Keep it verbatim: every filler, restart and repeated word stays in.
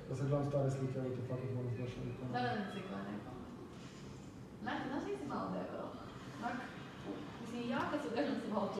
Da se gledam stare slike, evo te fakat moram došla i to. Da, da, ne ciklane. Znate, znaš nisi malo debelo? Onak, mislim, ja kad se držam se malo